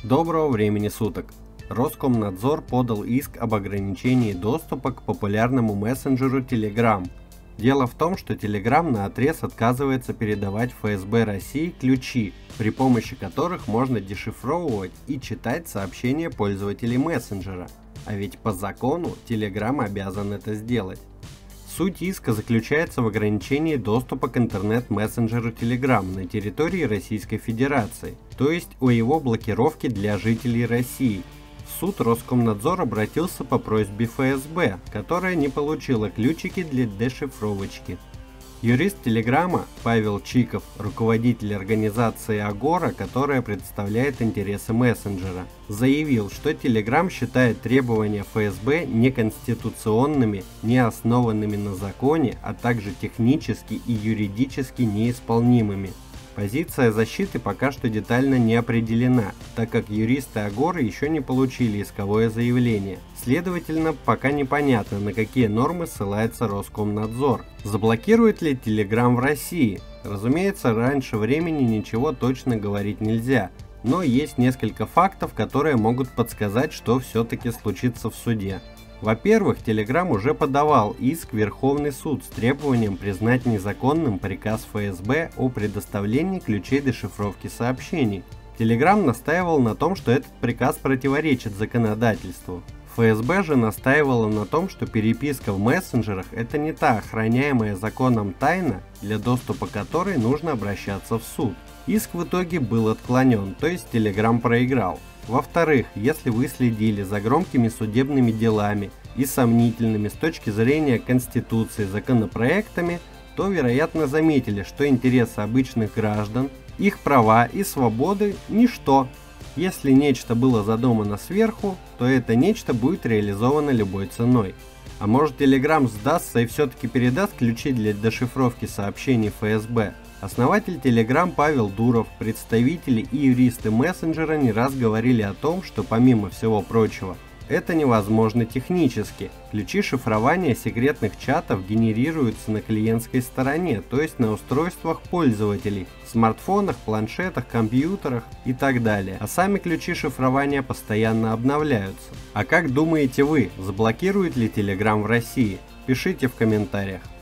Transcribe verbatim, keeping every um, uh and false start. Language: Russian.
Доброго времени суток! Роскомнадзор подал иск об ограничении доступа к популярному мессенджеру Telegram. Дело в том, что Telegram наотрез отказывается передавать эф эс бэ России ключи, при помощи которых можно дешифровывать и читать сообщения пользователей мессенджера. А ведь по закону Telegram обязан это сделать. Суть иска заключается в ограничении доступа к интернет-мессенджеру Telegram на территории Российской Федерации, то есть о его блокировке для жителей России. В суд Роскомнадзор обратился по просьбе эф эс бэ, которая не получила ключики для дешифровочки. Юрист Телеграма Павел Чиков, руководитель организации Агора, которая представляет интересы мессенджера, заявил, что Telegram считает требования эф эс бэ неконституционными, не основанными на законе, а также технически и юридически неисполнимыми. Позиция защиты пока что детально не определена, так как юристы Агоры еще не получили исковое заявление. Следовательно, пока непонятно, на какие нормы ссылается Роскомнадзор. Заблокирует ли Telegram в России? Разумеется, раньше времени ничего точно говорить нельзя, но есть несколько фактов, которые могут подсказать, что все-таки случится в суде. Во-первых, Telegram уже подавал иск в Верховный суд с требованием признать незаконным приказ эф эс бэ о предоставлении ключей дешифровки сообщений. Telegram настаивал на том, что этот приказ противоречит законодательству. эф эс бэ же настаивала на том, что переписка в мессенджерах – это не та охраняемая законом тайна, для доступа к которой нужно обращаться в суд. Иск в итоге был отклонен, то есть Telegram проиграл. Во-вторых, если вы следили за громкими судебными делами и сомнительными с точки зрения Конституции законопроектами, то, вероятно, заметили, что интересы обычных граждан, их права и свободы – ничто. Если нечто было задумано сверху, то это нечто будет реализовано любой ценой. А может, Telegram сдастся и все-таки передаст ключи для дешифровки сообщений эф эс бэ? Основатель Telegram Павел Дуров, представители и юристы мессенджера не раз говорили о том, что помимо всего прочего, это невозможно технически. Ключи шифрования секретных чатов генерируются на клиентской стороне, то есть на устройствах пользователей, смартфонах, планшетах, компьютерах и так далее. А сами ключи шифрования постоянно обновляются. А как думаете вы, заблокирует ли Telegram в России? Пишите в комментариях.